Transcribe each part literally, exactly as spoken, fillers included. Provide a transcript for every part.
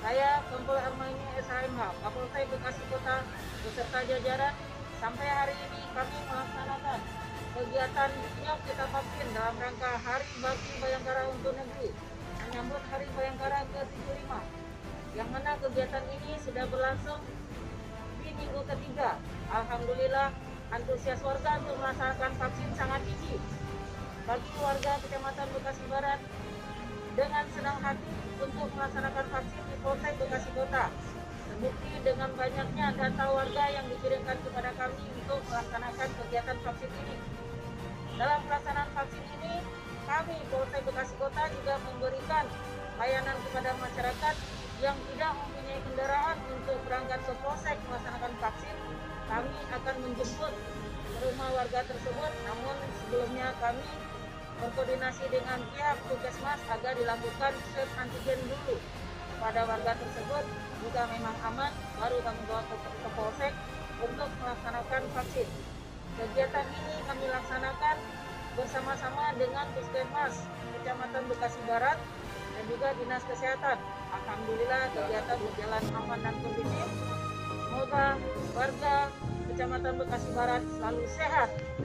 Saya Kompol Armaini S H M H, Kapolsek Bekasi Kota beserta jajaran, sampai hari ini kami melaksanakan kegiatan Nyok Kita Vaksin dalam rangka Hari Bakti Bayangkara untuk Negeri, menyambut Hari Bayangkara ke tujuh puluh lima, yang mana kegiatan ini sudah berlangsung di minggu ketiga. Alhamdulillah, antusias warga untuk melaksanakan vaksin sangat tinggi. Bagi warga Kecamatan Bekasi Barat dengan senang hati untuk melaksanakan vaksin di Polsek Bekasi Kota. Terbukti dengan banyaknya data warga yang dikirimkan kepada kami untuk melaksanakan kegiatan vaksin ini. Dalam pelaksanaan vaksin ini, kami Polsek Bekasi Kota juga memberikan layanan kepada masyarakat yang tidak mempunyai kendaraan untuk berangkat ke Polsek melaksanakan vaksin. Kami akan menjemput ke rumah warga tersebut, namun sebelumnya kami berkoordinasi dengan pihak Puskesmas agar dilakukan swab antigen dulu pada warga tersebut. Jika memang aman, baru kami bawa ke, ke Polsek untuk melaksanakan vaksin. Kegiatan ini kami laksanakan bersama-sama dengan Puskesmas Kecamatan Bekasi Barat dan juga Dinas Kesehatan. Alhamdulillah kegiatan berjalan aman dan kondusif. Semoga warga Kecamatan Bekasi Barat selalu sehat.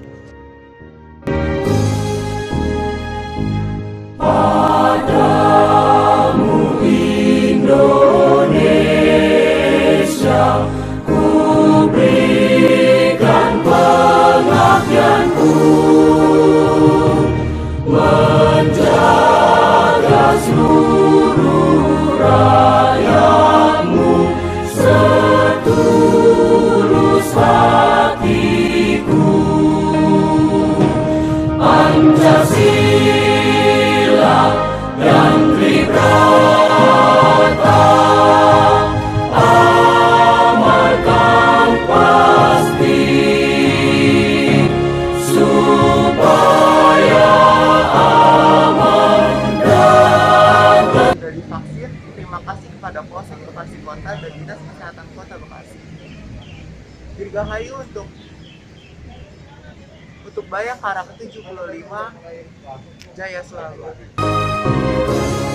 Padamu Indonesia, ku berikan pengabdianku, menjaga seluruh rakyatmu setulus hatiku. Pancasila dan Tribrata amalkan pasti, supaya aman dan sudah divaksin. Terima kasih kepada Polsek Bekasi Kota dan Dinas Kesehatan Kota Bekasi. Dirgahayu untuk untuk Bayangkara ke tujuh puluh lima, jaya selalu.